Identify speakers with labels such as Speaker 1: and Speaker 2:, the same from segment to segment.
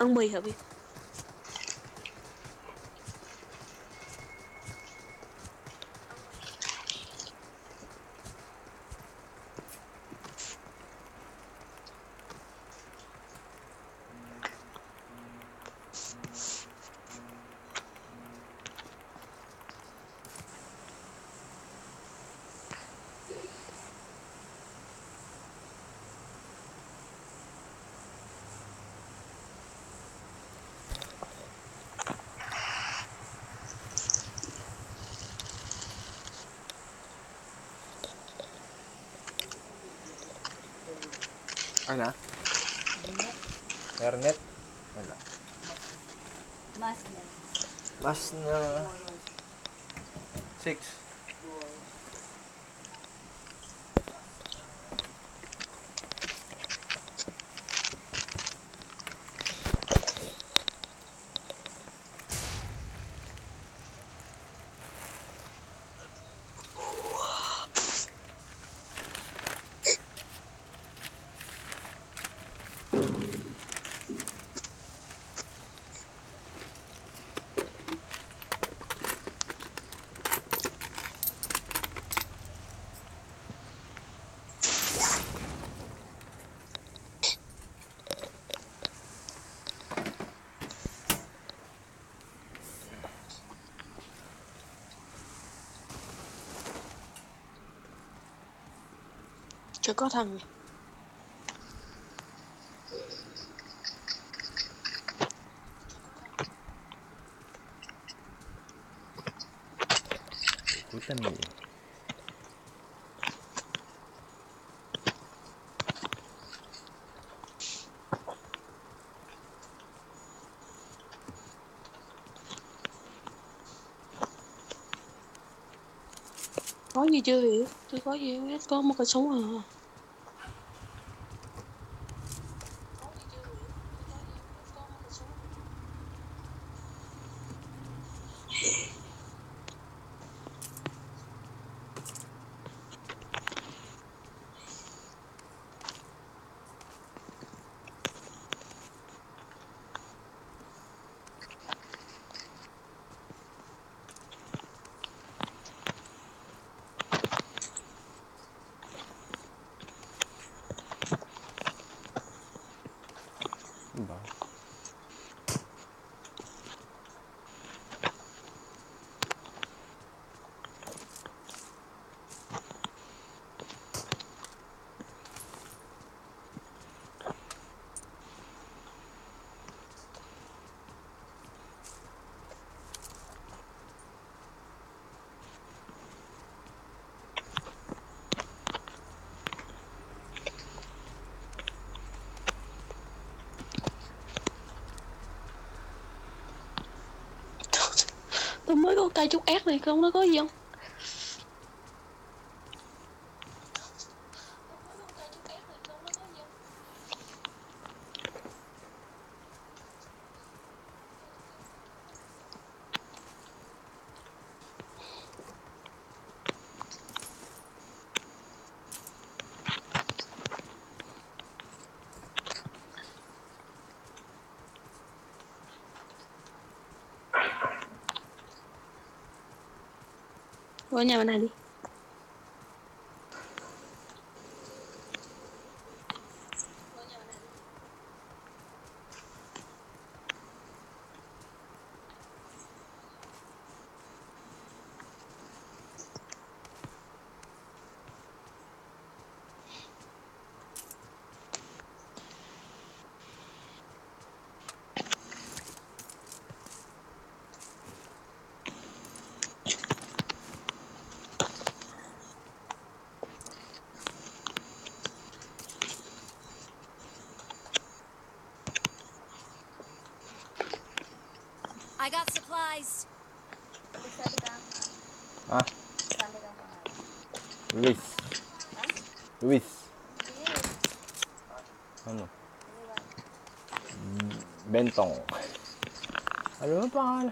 Speaker 1: Ăn mì hả Việt?
Speaker 2: Ana? Internet? Wala. Mas na 6.
Speaker 1: Chưa có thằng này.
Speaker 2: Ikutan mo eh.
Speaker 1: Có gì chưa hiểu? Tôi có gì hết, có một cái súng à.
Speaker 2: Diba?
Speaker 1: Tôi mới có cây trúc ác này không, nó có gì không? Qua nhà bên này đi.
Speaker 3: I got supplies.
Speaker 2: Ah, Luis. Luis. Ano? Bentong. Ano ang pangalan?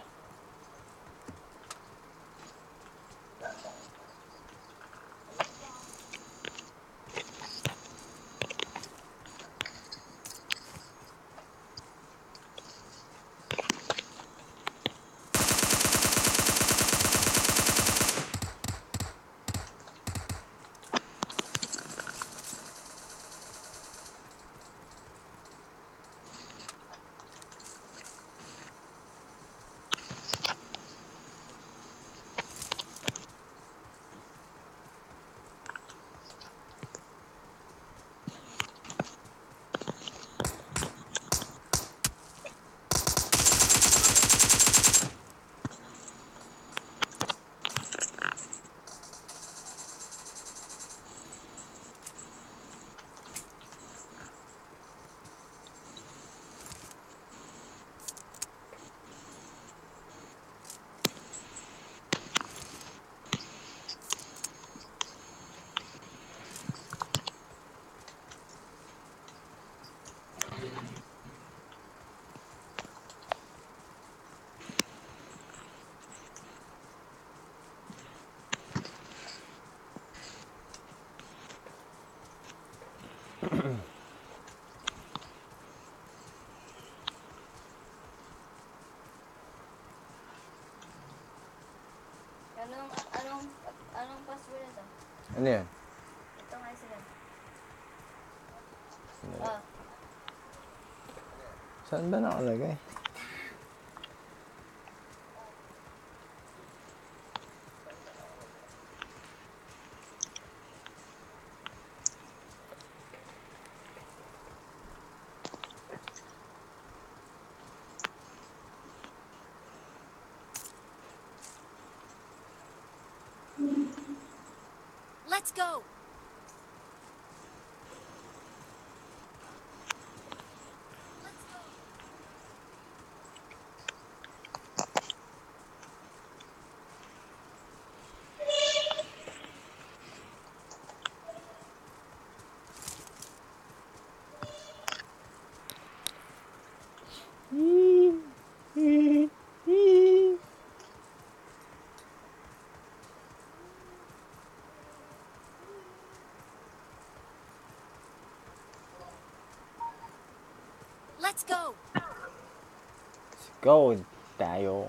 Speaker 4: Anong password ito?
Speaker 2: Ano yan?
Speaker 4: Itong accident.
Speaker 2: Saan ba nakalagay?
Speaker 3: Let's go. Let's go.
Speaker 2: Go tayo.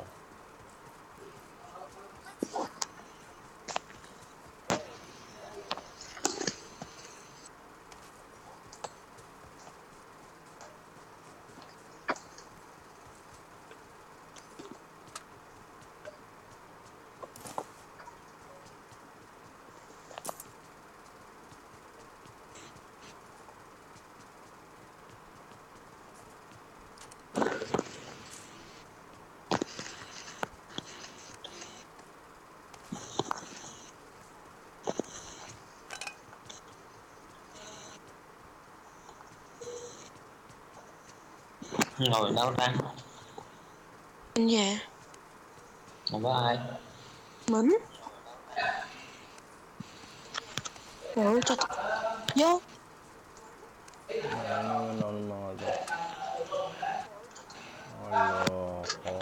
Speaker 5: Ngồi đâu ta?
Speaker 1: Bên nhà.
Speaker 5: Không có ai.
Speaker 1: Mình. Rồi cho vô.
Speaker 2: Ano naman ako ng mga to? Loko.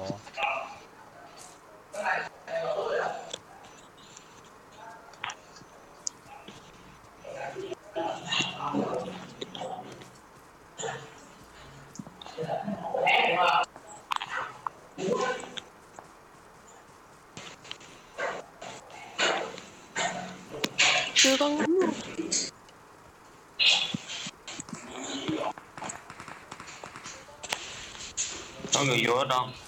Speaker 1: Chưa con ngắm luôn.
Speaker 5: Có người vô đó không?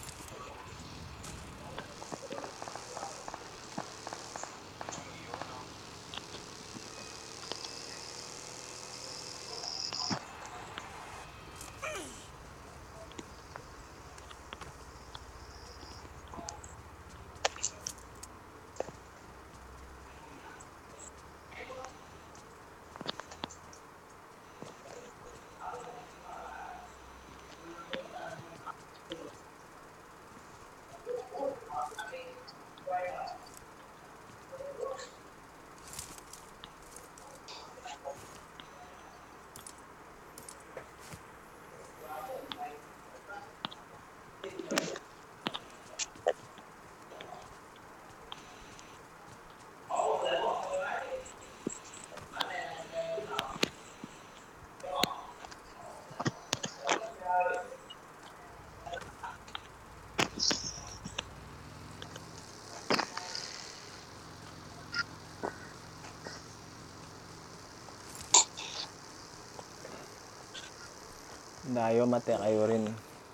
Speaker 2: Dayo mate kayo rin.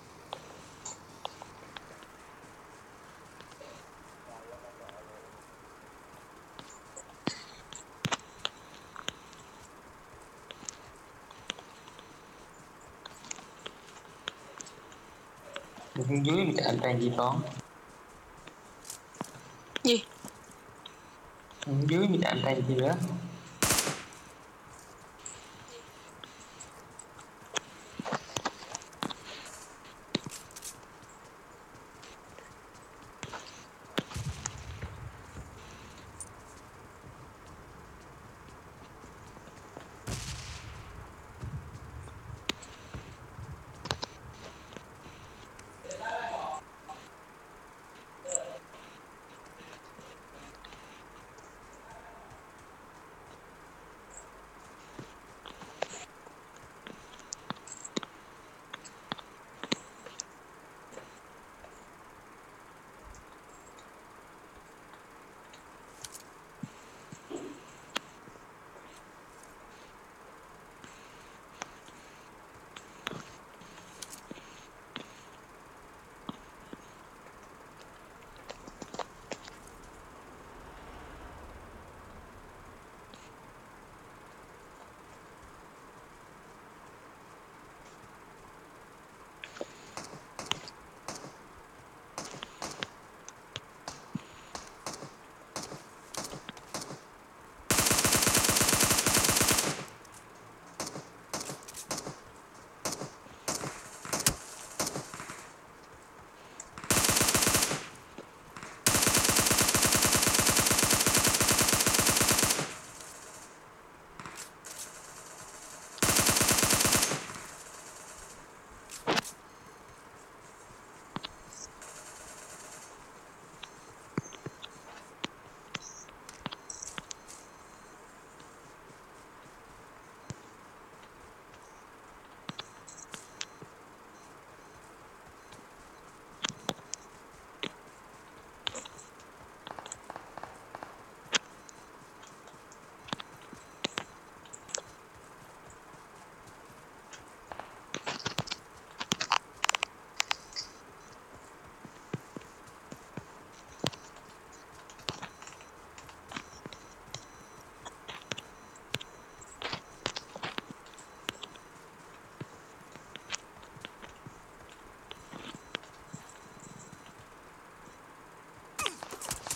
Speaker 5: Bên dưới thì anh đang gì toán?
Speaker 1: Gì?
Speaker 5: Bên dưới thì anh đang gì đó?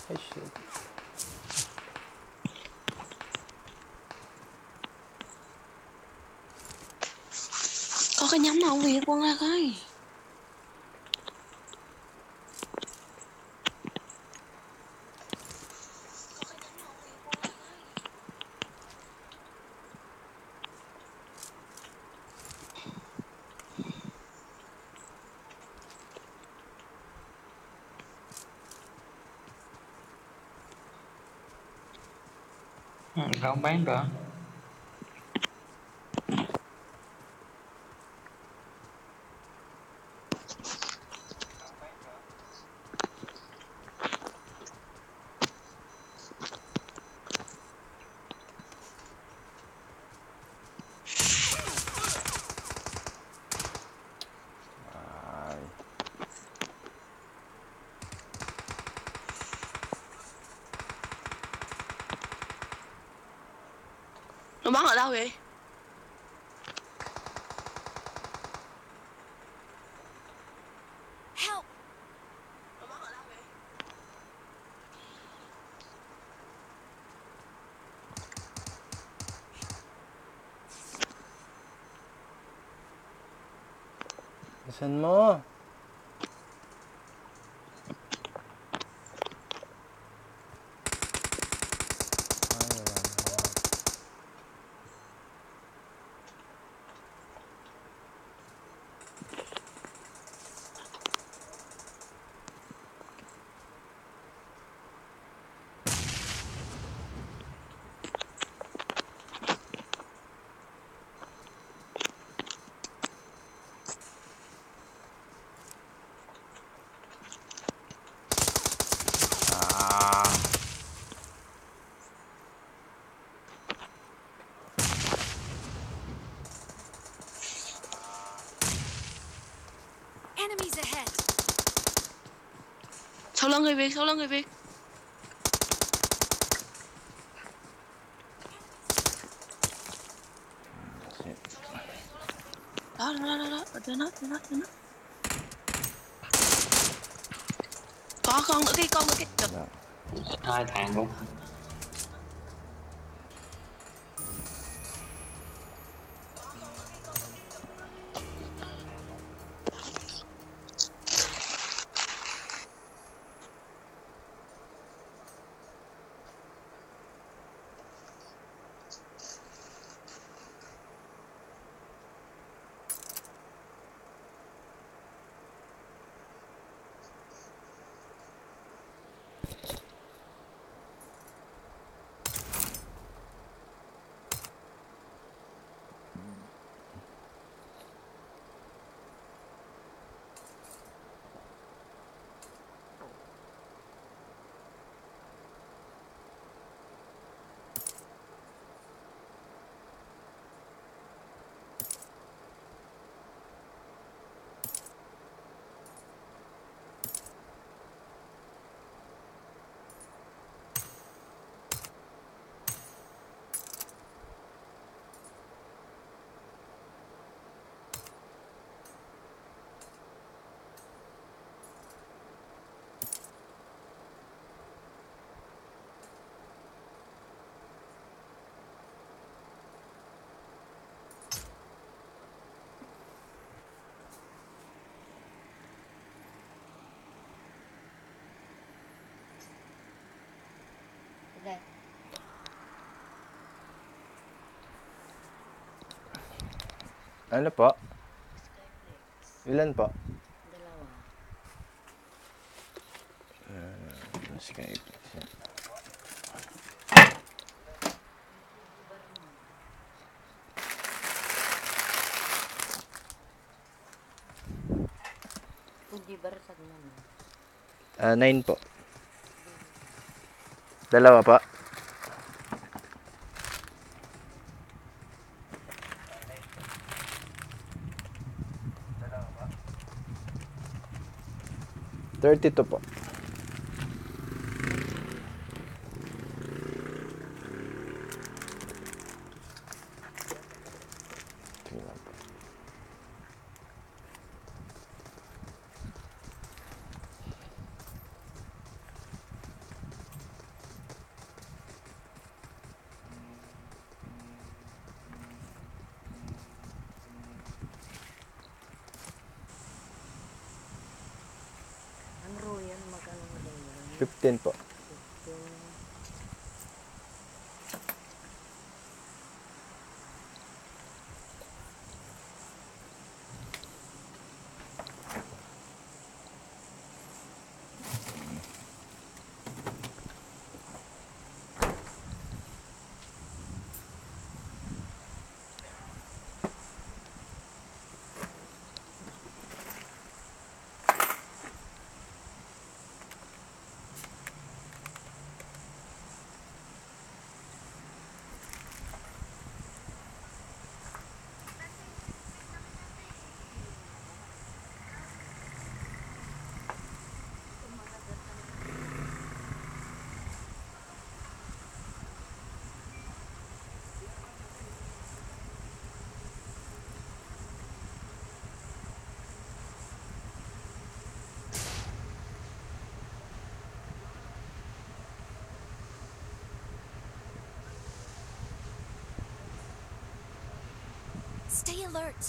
Speaker 2: Ay, shit.
Speaker 1: Có cái nhắm nào Việt quân ra cái.
Speaker 5: Không bán rồi.
Speaker 2: Ai.
Speaker 1: Nó bắn ở đâu vậy?
Speaker 3: Help!
Speaker 1: Nó bắn ở đâu vậy?
Speaker 2: Saan mo? Ay, wala na. Ah.
Speaker 3: Enemies ahead!
Speaker 1: Sau lưng người Việt, sau lưng người Việt.
Speaker 2: Shit.
Speaker 1: Đó, ở trên nó. Có con nữa kia. Trời.
Speaker 2: Wala.
Speaker 5: Hai thằng luôn.
Speaker 4: Đây.
Speaker 2: Ano po? Ilan po?
Speaker 4: Dalawa.
Speaker 2: Skype.
Speaker 4: Hindi barasag naman.
Speaker 2: 9 po. Dalawa pa. $32 po. Tingnan po. 15 po.
Speaker 4: 15.
Speaker 3: Stay alert.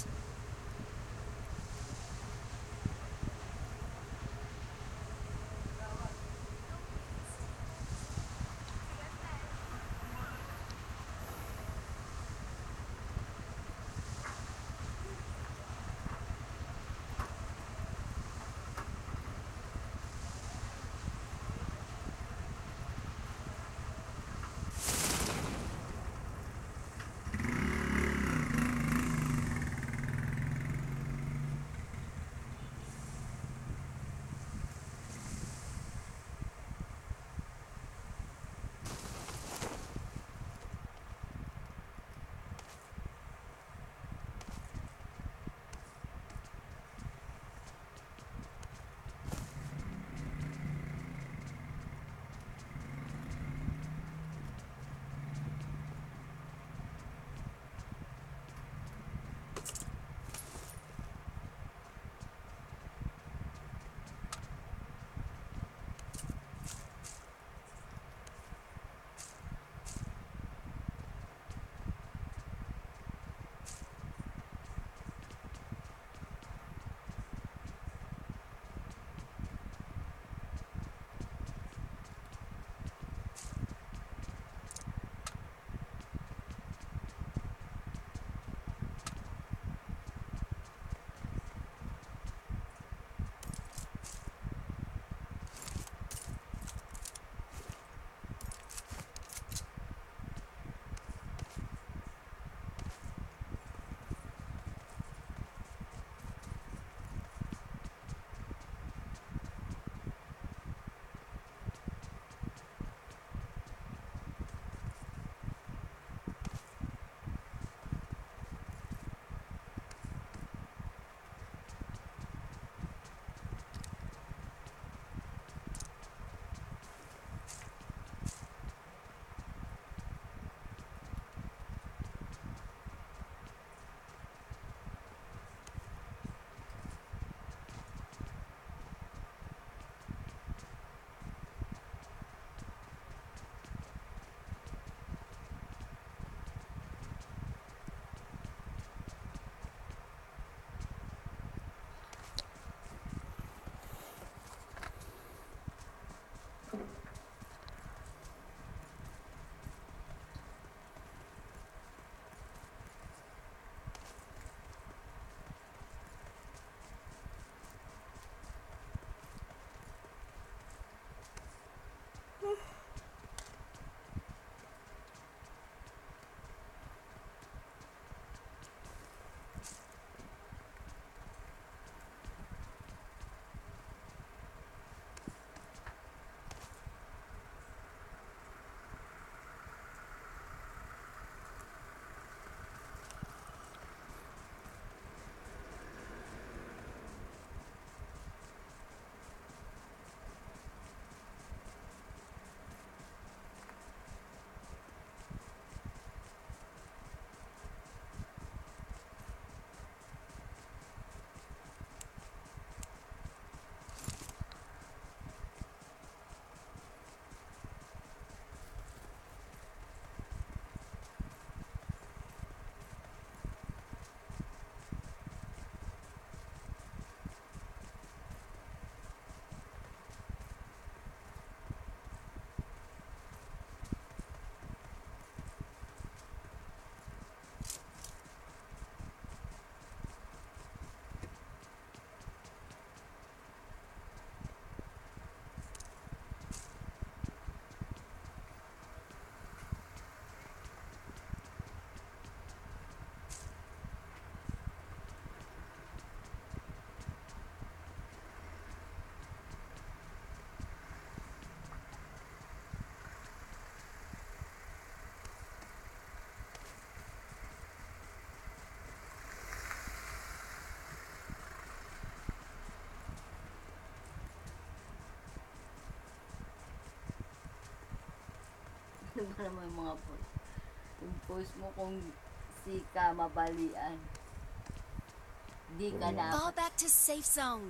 Speaker 4: Ano ba naman yung mga post? Yung post mo kung si ka mabalian. Di ka
Speaker 3: Fall
Speaker 4: dapat.
Speaker 3: back to safe zone.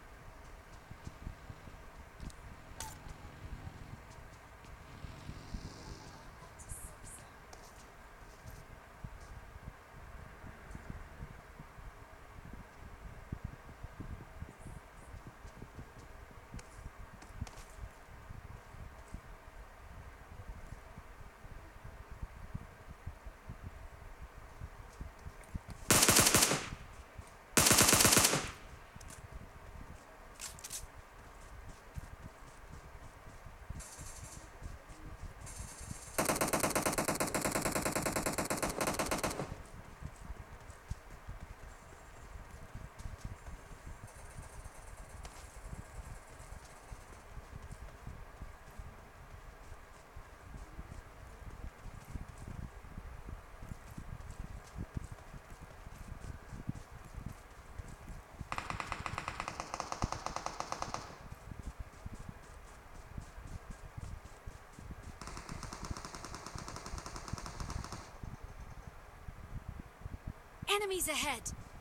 Speaker 3: Enemies ahead.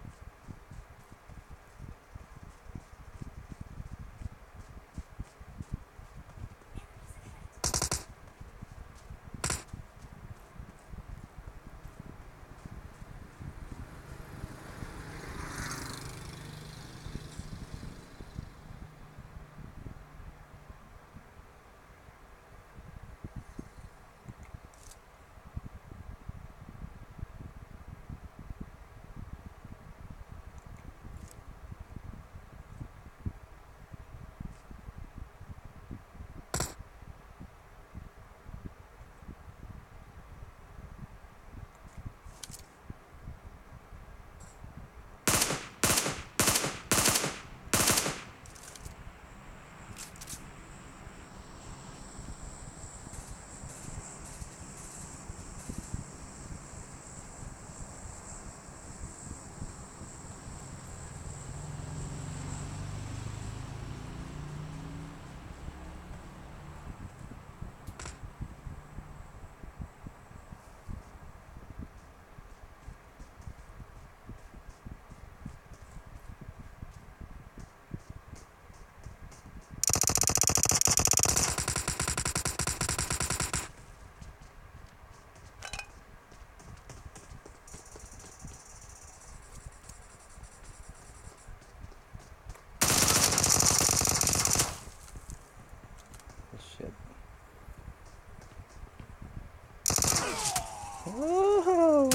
Speaker 2: Shit. Wow!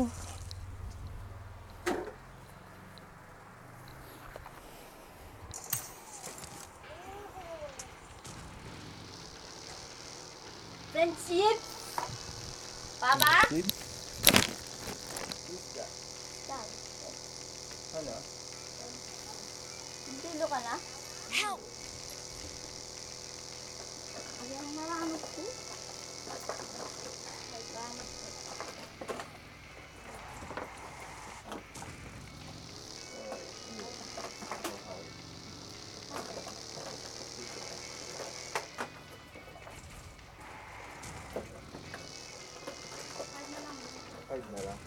Speaker 4: Friendship! Papa?
Speaker 2: Ano?
Speaker 4: Dilo ka na?
Speaker 3: Help!
Speaker 4: Ayaw maramot ko. Nagramot ko.
Speaker 2: Card na lang.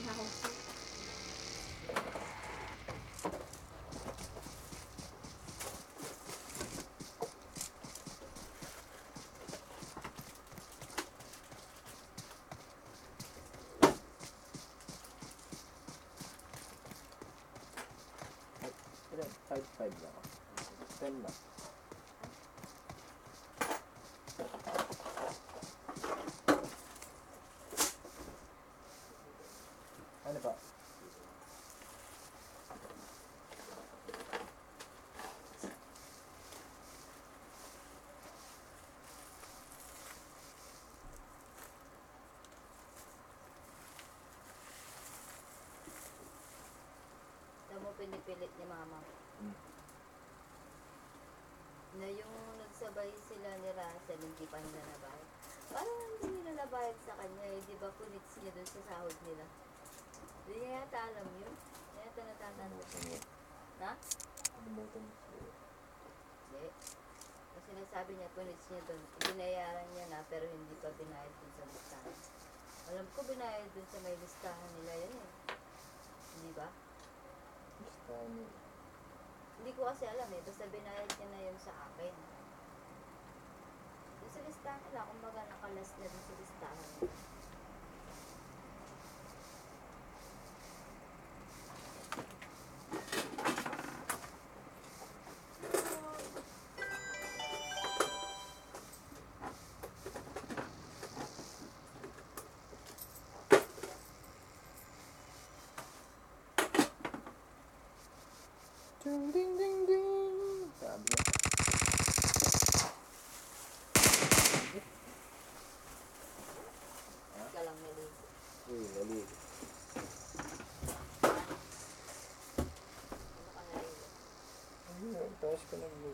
Speaker 2: Ilan? 5-5 lang ako. 10 lang. Ano pa?
Speaker 4: Alam mo, pinipilit ni mama. Na yung nagsabay sila ni Russell, hindi pa nila nabayad. Parang hindi nila nabayad sa kanya eh. Di ba punits niya dun sa sahod nila? Hindi niya yata alam yun. Hindi niya yata natatanda. Ha? Hindi. Kasi Sinasabi niya, punits niya doon. Binayaran niya na, pero hindi pa binayad dun sa listahan. Alam ko binayad dun sa may listahan nila yan eh. Hindi ba?
Speaker 2: Listahan niya.
Speaker 4: Hindi ko kasi alam eh. Basta binayad niya na yun sa akin. Dun sa listahan nila, kumbaga nakalas na dun sa listahan nila.
Speaker 2: Ding ding ding ding. Sabi niya.
Speaker 4: Ka lang naligo.
Speaker 2: Uy, naligo.
Speaker 4: Ano ka naligo?
Speaker 2: Ayun, tapos ka naligo.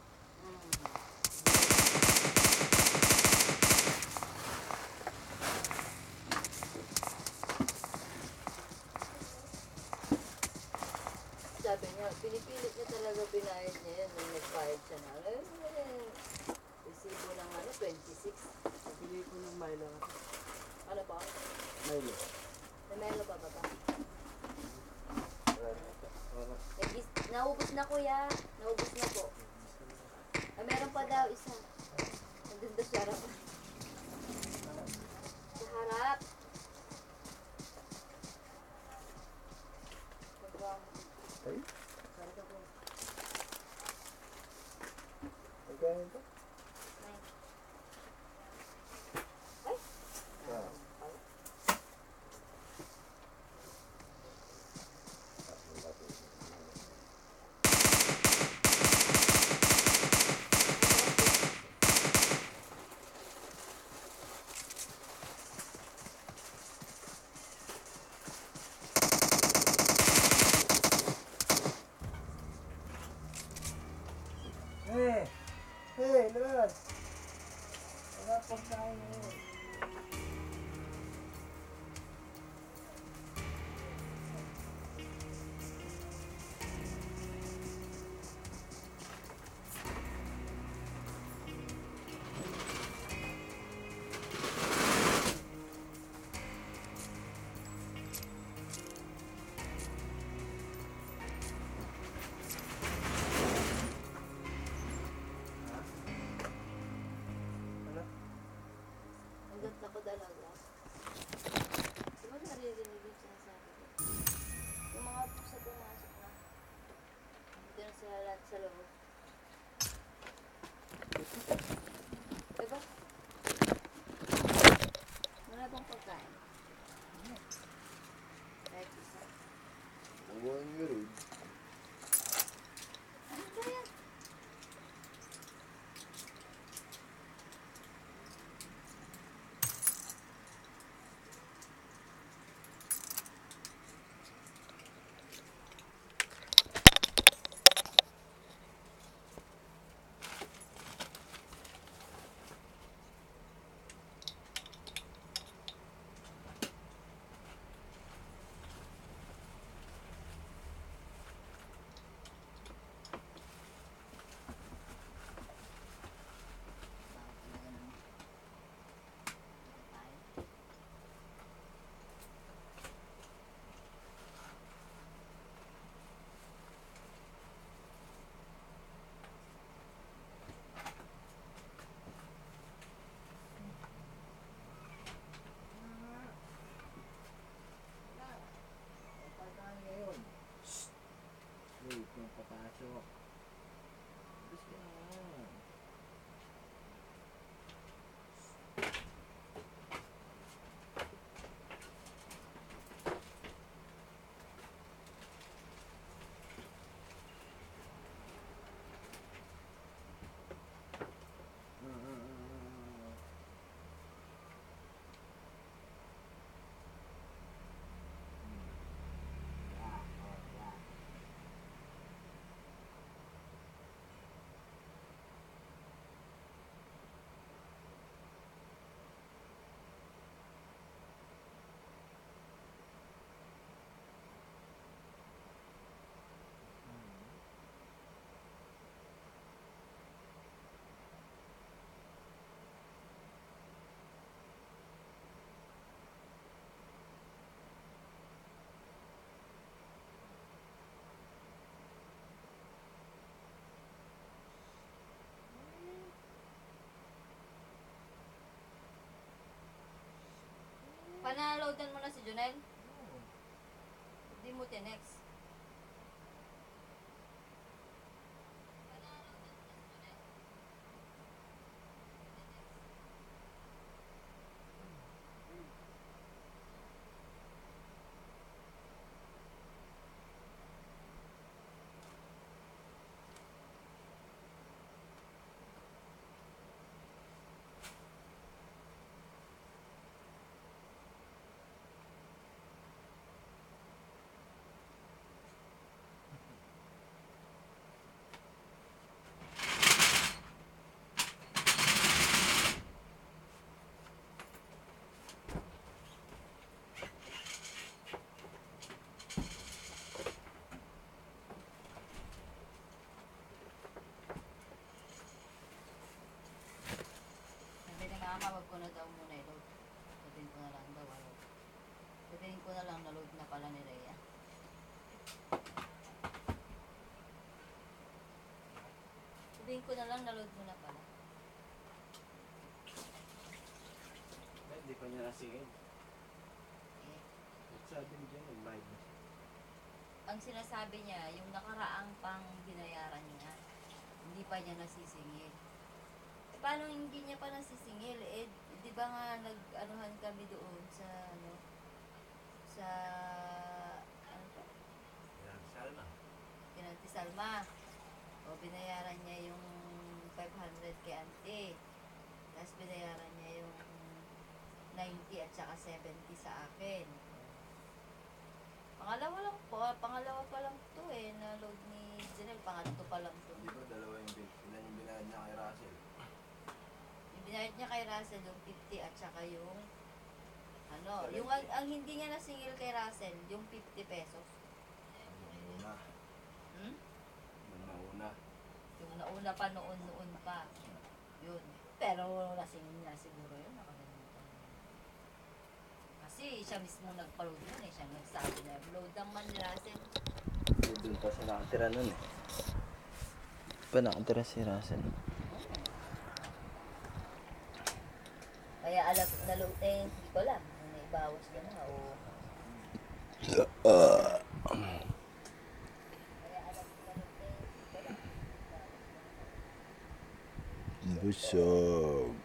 Speaker 4: Sabi niya, pinipilit niya talaga binayad niya yan nung nag-bayad siya na. Resibo ng 26.
Speaker 1: Bili ko ng Milo.
Speaker 4: Ano ba?
Speaker 2: Milo.
Speaker 4: May melo pa ba ba?
Speaker 2: Wala na ito. Wala.
Speaker 4: Naubos na kuya. Naubos na po. Meron pa daw isa. Nandun daw sa harap. Sa harap.
Speaker 2: Ay,
Speaker 4: Karga po.
Speaker 2: magkano ito?
Speaker 4: Ay.
Speaker 2: Ah. Hey! Hey, Lord! Wala pang kain ngayon. Ano?
Speaker 4: Ang ganda ko talaga. Di ba naririnig yung sinasabi ko? Yung mga pusa pumasok na. Dito na sila lahat sa loob. Diba? Wala bang pagkain? Kahit isa.
Speaker 2: Buwan nga rin.
Speaker 4: Ano ba yan? Panaloadan mo na si Junel? Hindi mo tinext. Sabi ni mama, wag ko na daw muna i-load. Sabihin ko na lang daw, ano. Sabihin ko na lang, na-load na pala ni Rhea. Sabihin ko na lang, na-load mo na pala.
Speaker 2: Hindi pa niya nasingin.
Speaker 4: Eh,
Speaker 2: Sabi niya, nag-live na siya.
Speaker 4: ang sinasabi niya, yung nakaraang pang binayaran niya, hindi pa niya nasisingil. Eh, paano hindi niya pa nasisingil? Eh, di ba nga nag-anuhan kami doon sa, ano, sa, ano pa?
Speaker 2: Yan, Salma.
Speaker 4: Kinanti Salma. O, binayaran niya yung 500 kay Auntie. Tapos binayaran niya yung 90 at saka 70 sa akin. Pangalawa pa lang to eh, na load ni Janelle, pangatlo pa lang to.
Speaker 2: Di ba dalawa yung bill? Ilan yung binayad niya kay Russell?
Speaker 4: Yung binayad niya kay Russell, yung 50 at saka yung, ano, yung ang hindi niya nasingil kay Russell, yung 50 pesos.
Speaker 2: Yung una.
Speaker 4: Hmm?
Speaker 2: Yung nauna.
Speaker 4: Yung nauna pa noon pa. Yun. Pero nasingil niya siguro yun, nakalimutan niya. Kasi siya mismo nagpa-load yun eh, siya nagsabi na load ang man ni Russell.
Speaker 2: Doon pa siya nakatira nun eh. Pa nakatira si Russell.
Speaker 4: Kaya alam na load eh, hindi ko alam. Naibawas niya na o... Kaya alam na load eh, hindi ko alam.
Speaker 2: Busog.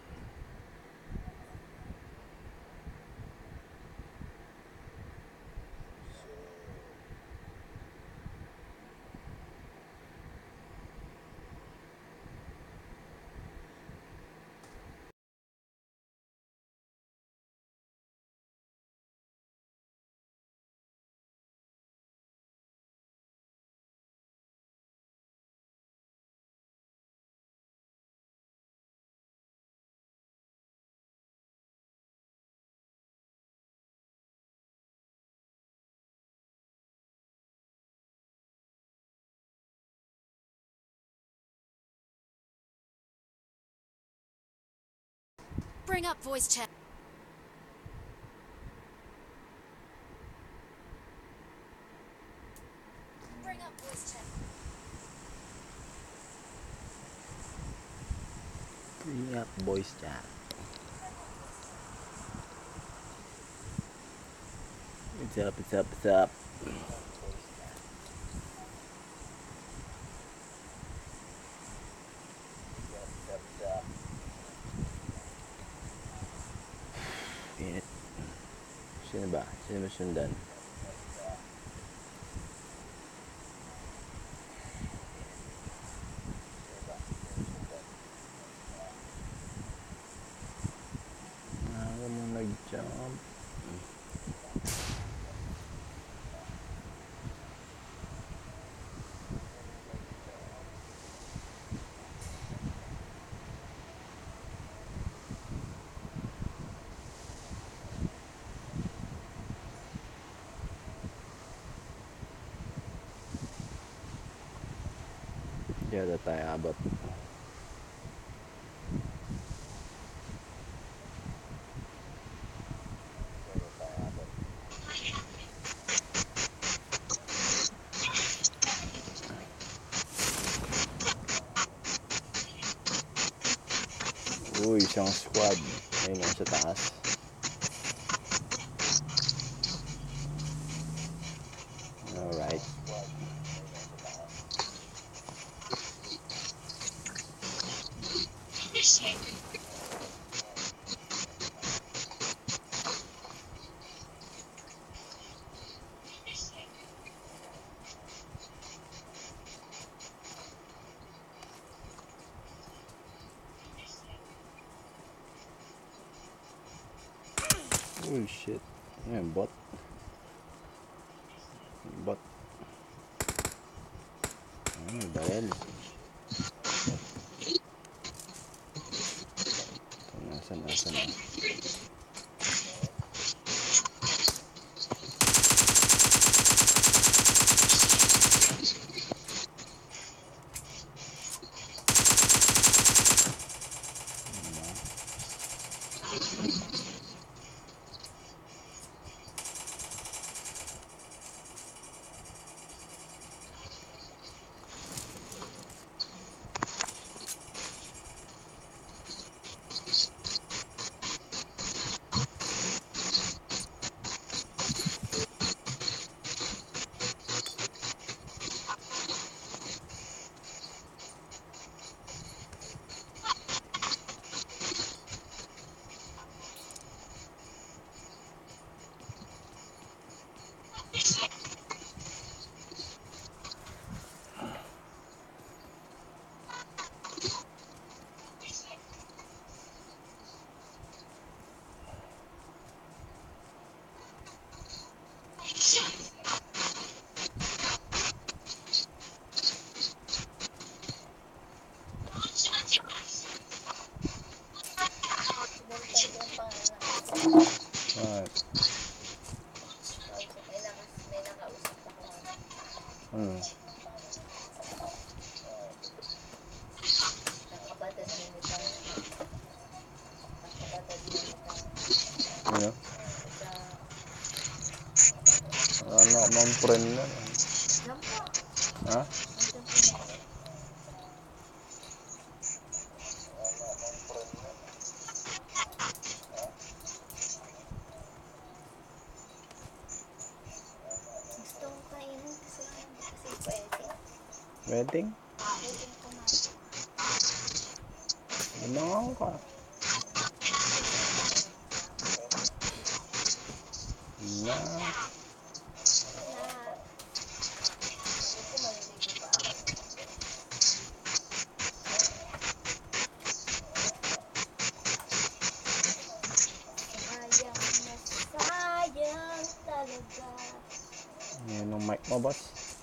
Speaker 3: Bring up voice chat. Bring up voice chat.
Speaker 2: Bring up voice chat. What's up, what's up, what's up? Init. Sino ba? Sino masundan? Ako mo nag-jump. Yata tayo abot. Uy, isang squad. Ayun lang sa taas. Oh shit. Yan, bot. Bot. Baril. Asan na. Alright.
Speaker 4: May nakausap ako. Nakabatad niya nito.
Speaker 2: Ano? Anak ng friend na.
Speaker 4: Lampo.
Speaker 2: Ha?
Speaker 4: Gusto ko kainin kasi hindi kasi pwede.
Speaker 2: Wedding?
Speaker 4: Pwede kumain.
Speaker 2: Lumangaw ka. Na.
Speaker 4: Gusto maliligo pa ako. Sayang talaga.
Speaker 2: Yan ang mic mo, boss.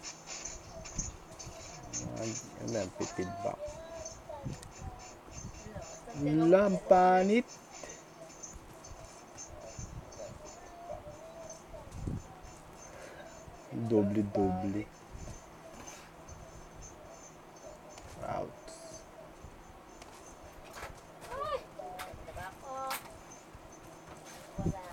Speaker 2: Ayan, feedback. Lampanit. Doble. Out.
Speaker 4: Ay! Diba ako? Wala.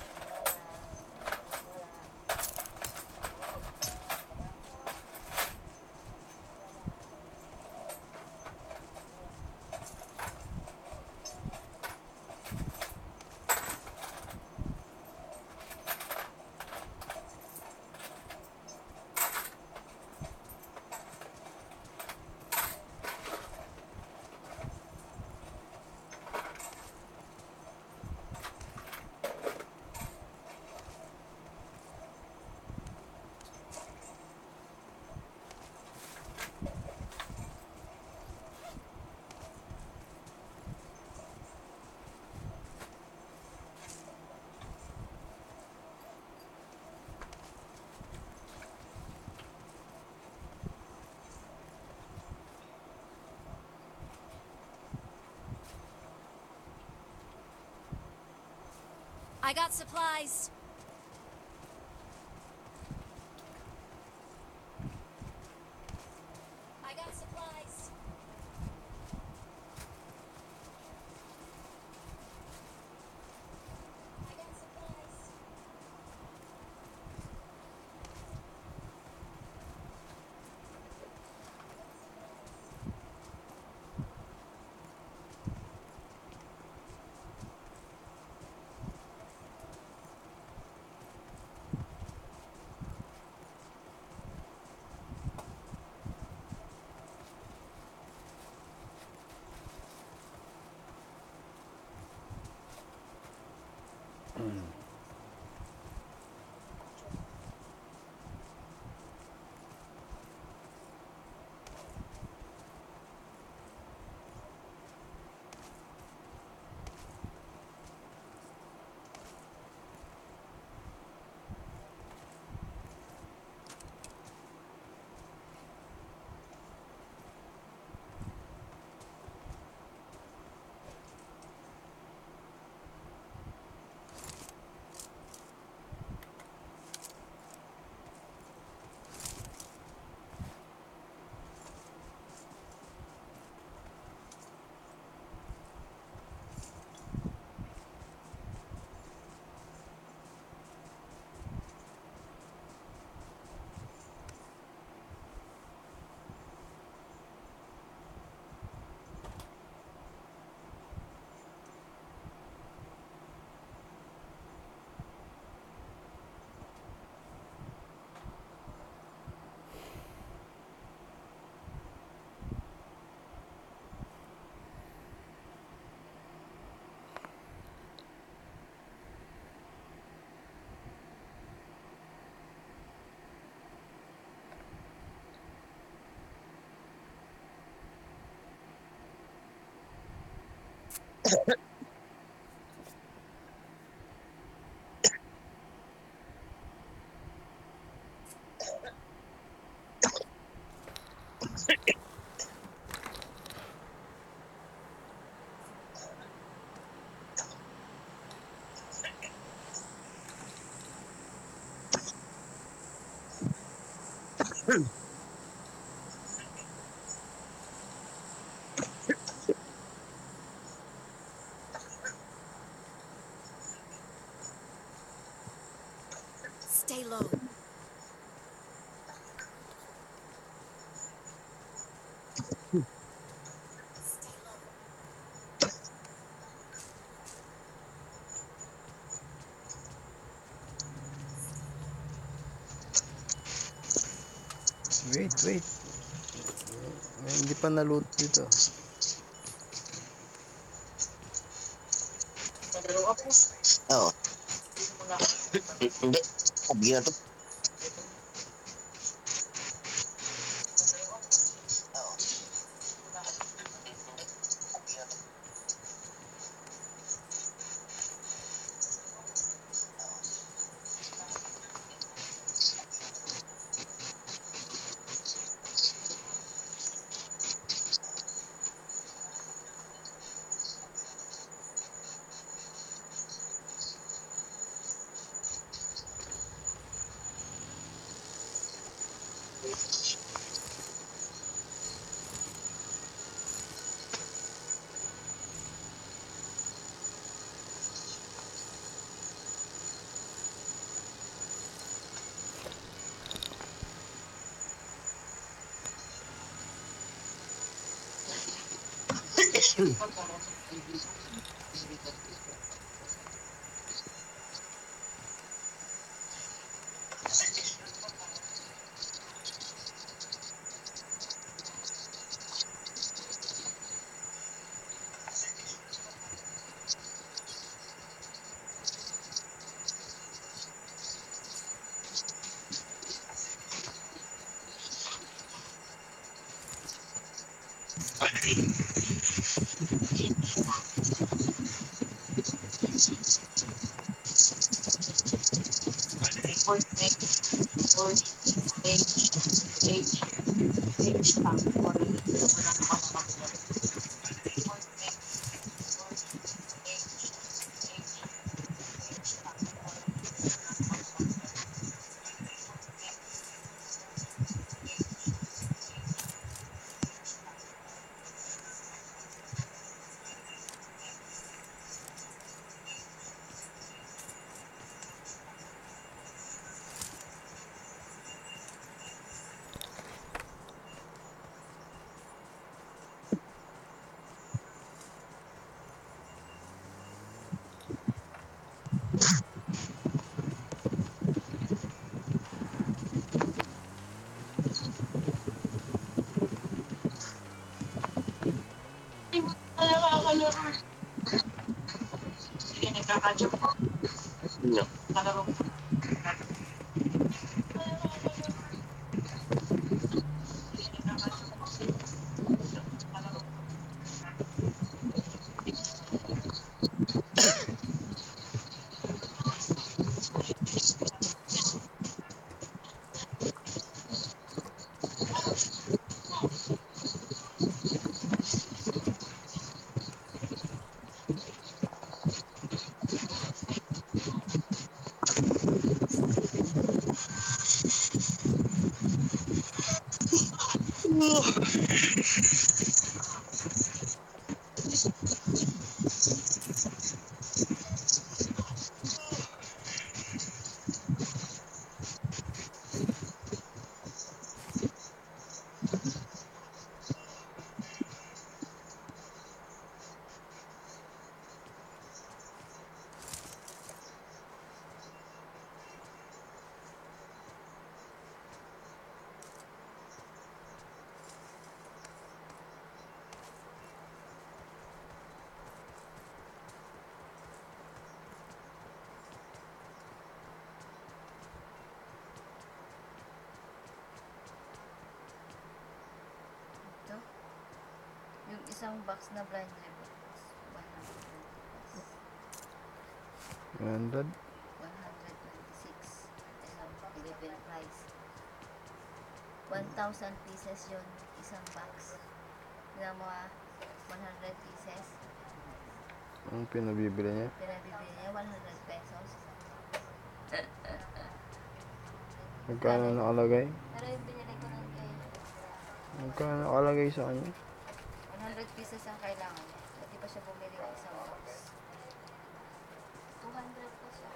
Speaker 3: I got supplies. I got supplies. I got supplies. Stay low. Stay low.
Speaker 2: Wait, wait. Hindi pa na-loot dito.
Speaker 6: Oo. Hindi. PUBG na to.
Speaker 5: Nakakalaro. Sige, nagkakadyo ko.
Speaker 6: No.
Speaker 4: Ito. Yung isang box na blind ribbon is 120
Speaker 2: 100.
Speaker 4: pesos. 126. Isang Philippine price. 1,000 pieces yun. Isang box. Tignan mo 100 pieces.
Speaker 2: Ang pinabibili niya.
Speaker 4: Pinabibili niya 100 pesos.
Speaker 2: Magkano nakalagay?
Speaker 4: Pero yung binili ko nun kay
Speaker 2: Magkano nakalagay sa kanya?
Speaker 4: 100 pieces ang kailangan niya. At di pa siya bumili ng isang box. 200 pa siya.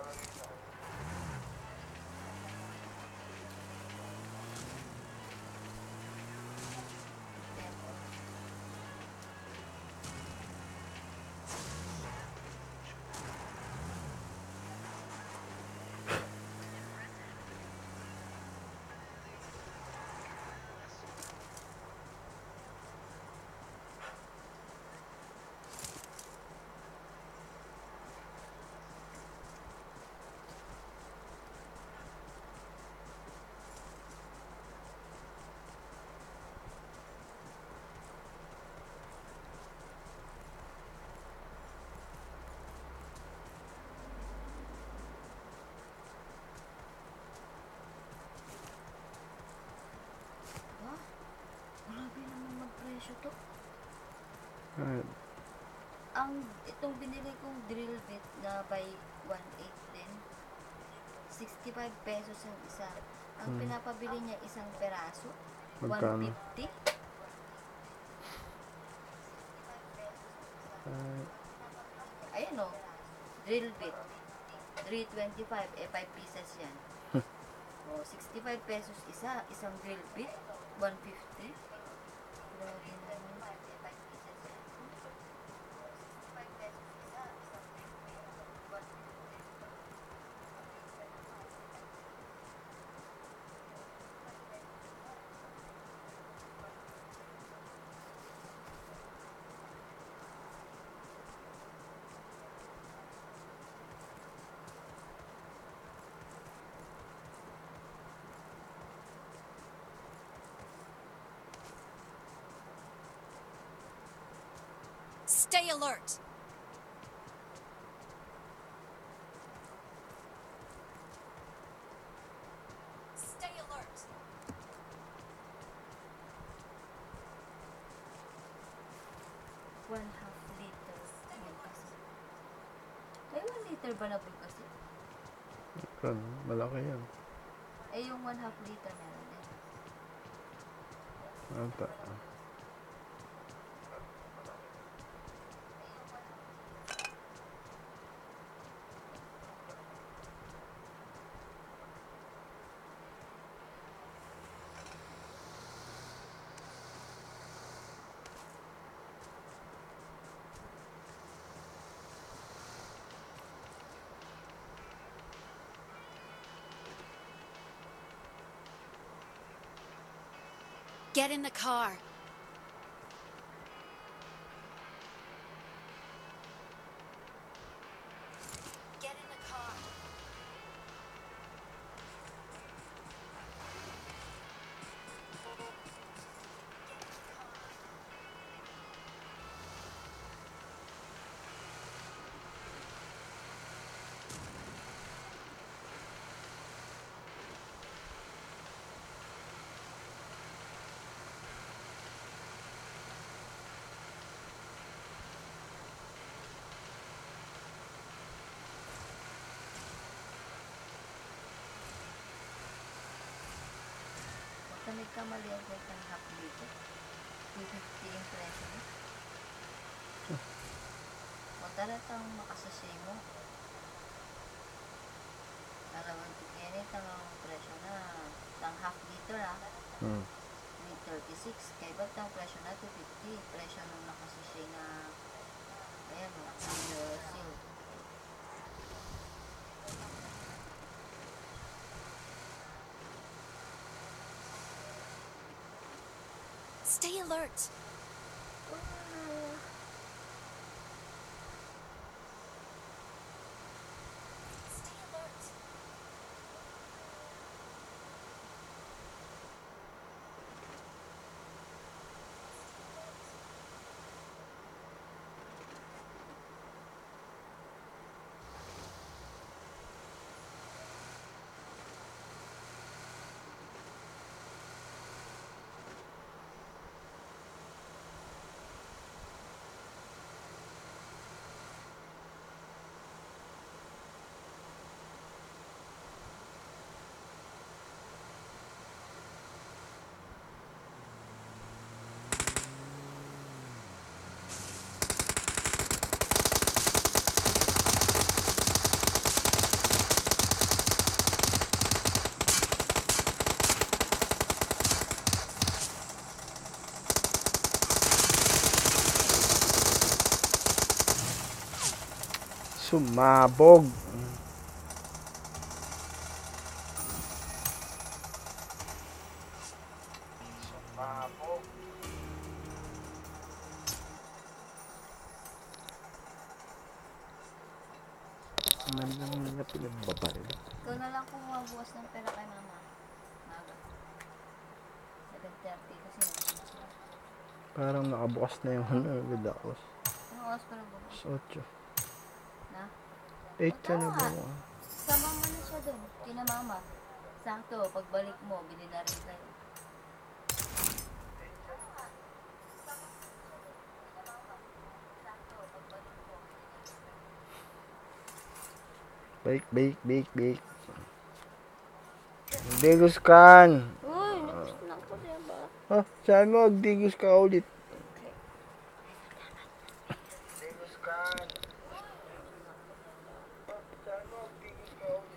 Speaker 4: Grabe naman magpresyo to. Itong binili kong drill bit na by 1.8 din. 65 pesos ang isa. Ang pinapabili niya isang peraso.
Speaker 2: Magkano?
Speaker 4: 150. Ayan o. Drill bit. 325. 5 pieces yan. 65 pesos isa. Isang drill bit. 150. Grabe naman.
Speaker 3: Stay alert. Stay alert.
Speaker 4: One half liter. May 1 liter ba na bulkas yun?
Speaker 2: Malaki yan.
Speaker 4: Eh, yung 1 half liter meron din.
Speaker 2: Ata.
Speaker 3: Get in the car. Get in the car.
Speaker 4: nagkamali ako ng half dito. 250 yung presyo mo. O talatang makasasay mo. Alam mo, yan ang presyo na tang half liter
Speaker 2: Hmm.
Speaker 4: 336. Kaya ba't ang presyo na 250? Presyo nung nakasasay na ayan o, seal.
Speaker 3: Stay alert. Stay alert.
Speaker 2: Sumabog. Man lang nila pinagbabaril.
Speaker 4: Ikaw na lang kung mabukas ng pera kay mama. Maga. 7:30 kasi nagbukas na.
Speaker 2: Parang nakabukas na yung Vidakos.
Speaker 4: Anong oras pa nagbukas?
Speaker 2: 8.
Speaker 4: Na?
Speaker 2: 8 ka na ba?
Speaker 4: Sama mo na siya dun. Kina mama. Sakto, pagbalik mo, bili na rin kayo.
Speaker 2: Bake. Digos kan.
Speaker 4: Uy, napos na ako diyan ba?
Speaker 2: Ah, saan mo magdigos ka ulit? Digos kan. Saan mo magdigos ka ulit?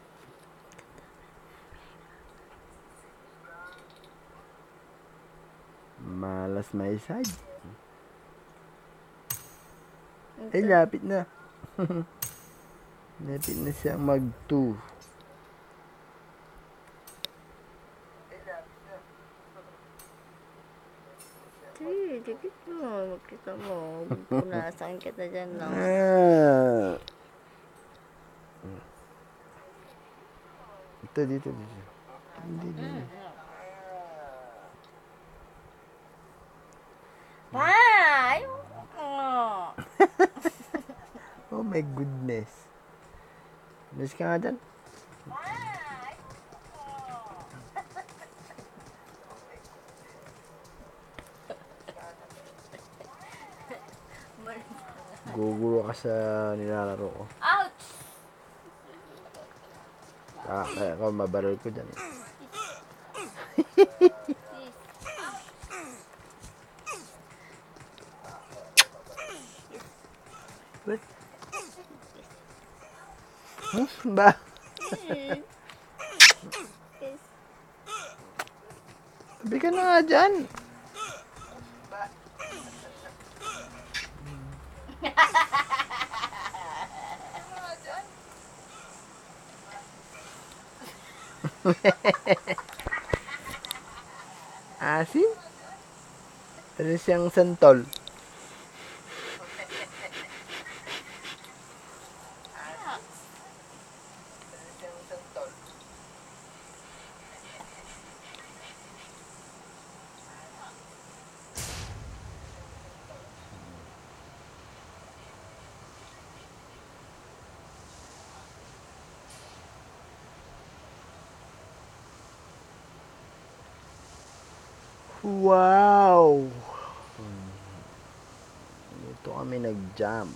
Speaker 2: Malas may side. Ay, lapit na. Lapit na siya mag-2.
Speaker 4: Dikit mo. Magkita mo. Punasan kita dyan lang.
Speaker 2: Dito. Hindi.
Speaker 4: Bye!
Speaker 2: Oh my goodness. Miss ka nga dyan? Gugulo ka sa nilalaro ko.
Speaker 4: Ouch!
Speaker 2: Kaya ako mabaril ko dyan. What? Ba? Sabi ka na nga dyan. Asin? Ano siyang santol? Wow! Dito kami nag-jump.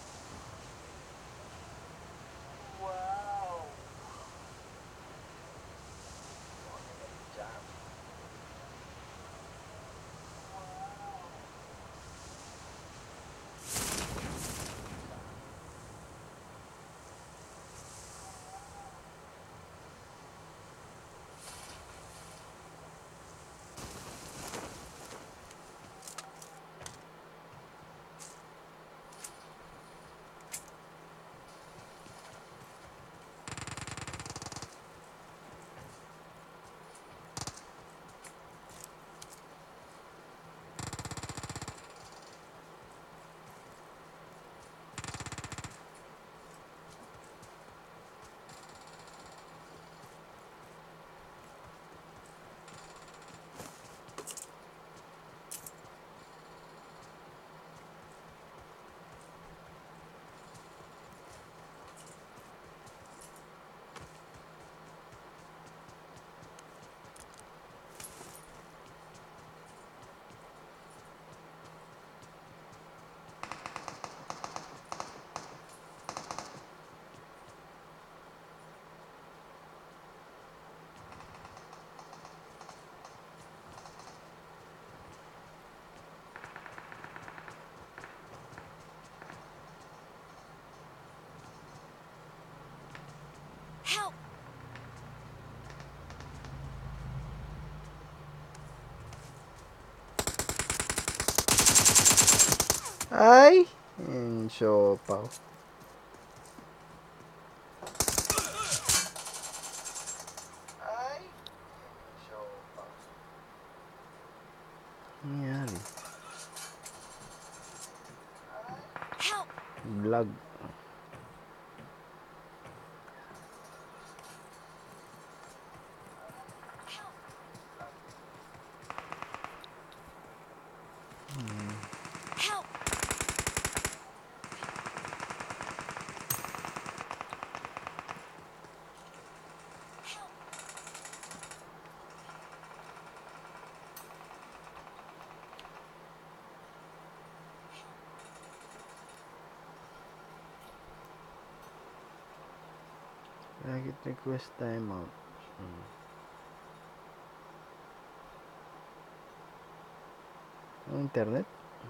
Speaker 2: Ay! Yung siopaw. Ay! Siopaw. Nangyari?
Speaker 3: Help!
Speaker 2: Vlog.
Speaker 3: Help!
Speaker 2: Bakit request timeout? Ang internet?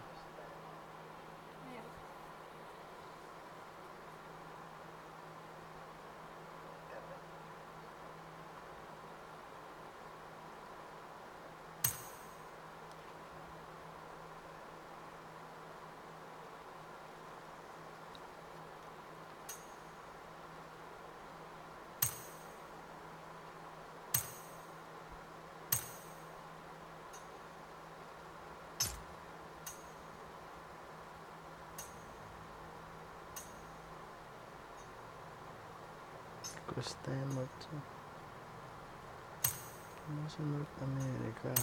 Speaker 2: Request timeout. Ano sa North America?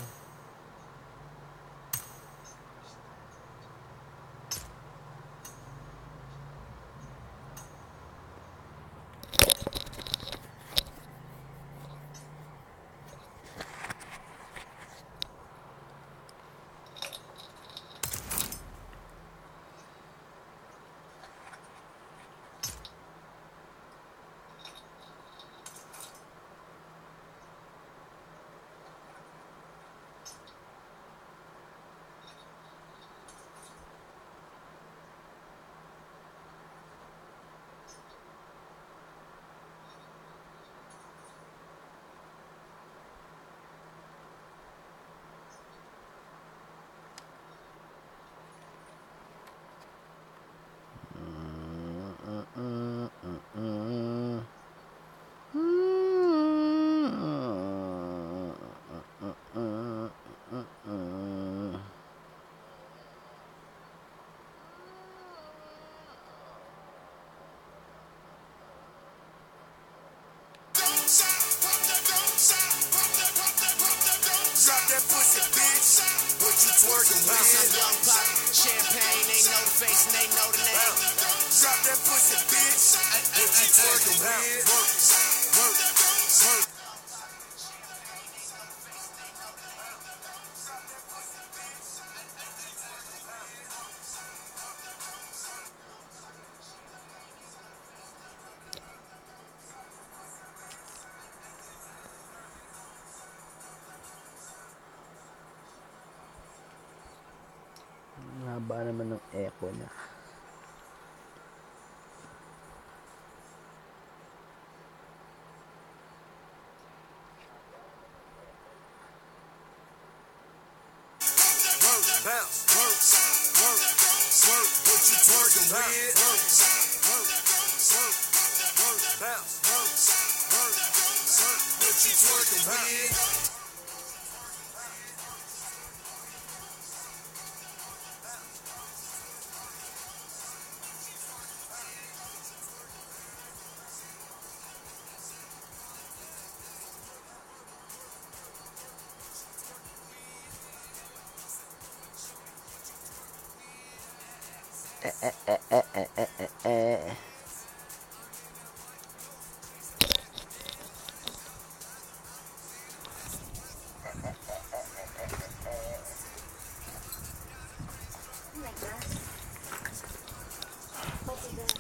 Speaker 7: Drop that pussy, bitch. What you twerking with? Some young pop, champagne, they know the face and they know the name. Drop that pussy, bitch. What you twerking with? Work, work, work.
Speaker 2: Ang haba naman ng echo niya.
Speaker 7: Work, bounce, work, work, work. What you twerking with? Work, work, work, work, bounce, work, work, work. What you twerking with?
Speaker 4: Oh my gosh. Patigas.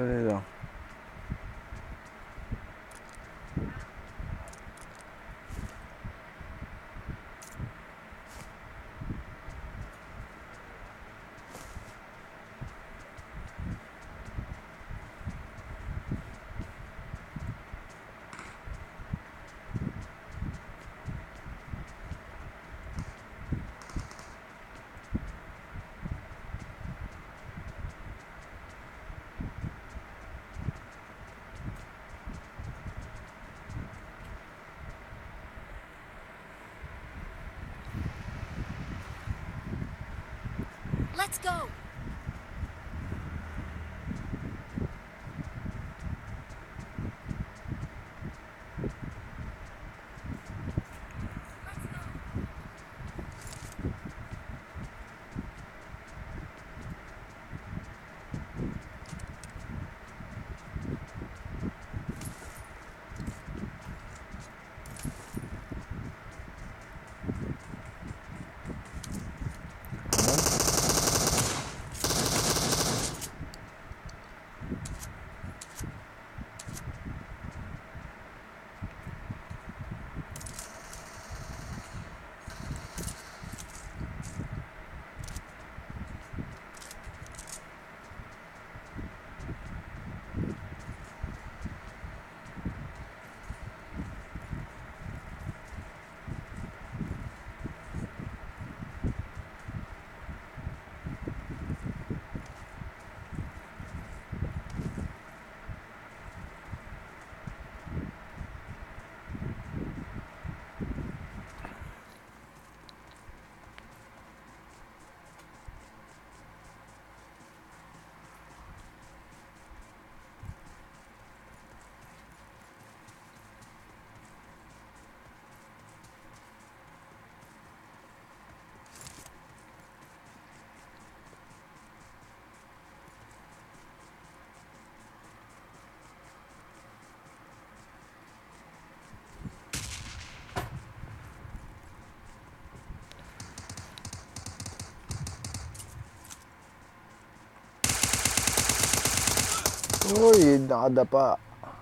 Speaker 2: Dali lang.
Speaker 3: Let's go.
Speaker 2: Uy, nakadapa.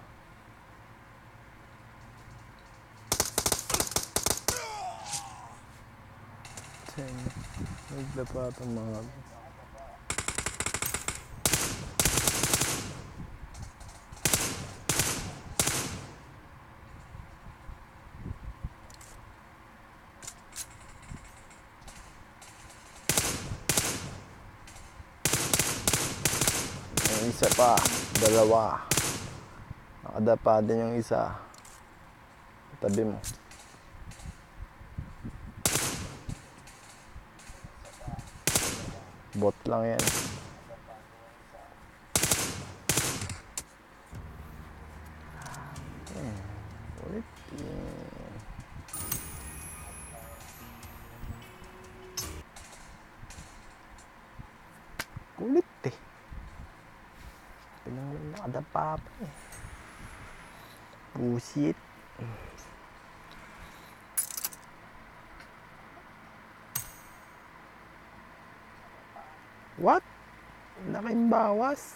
Speaker 2: Nagdapa itong mga... Yung isa pa, dalawa. Nakadapa din yung isa. Tabi mo. Bot lang yan. Ulit. Kulit eh. Pinang nakadapa pa eh. Busit. What? Laking bawas.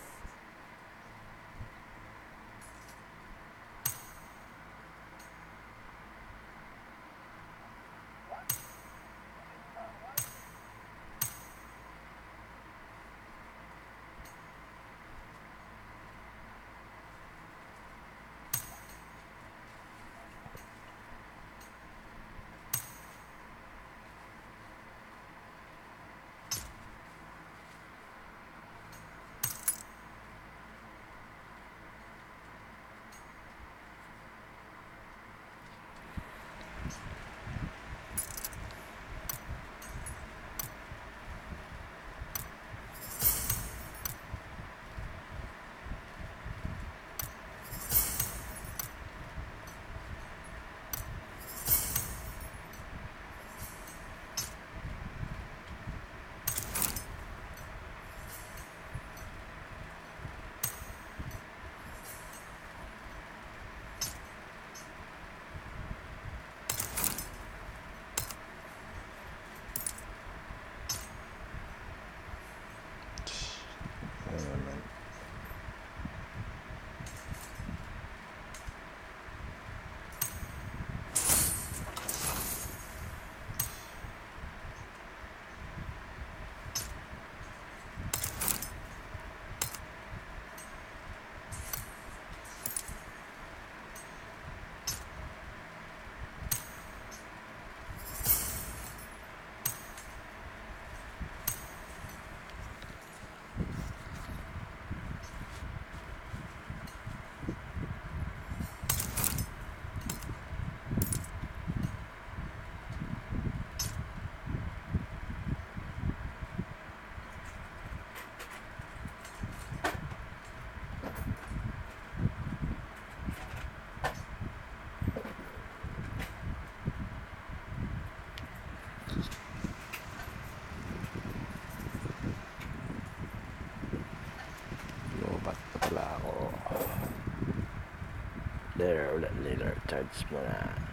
Speaker 2: later, later. Charge muna.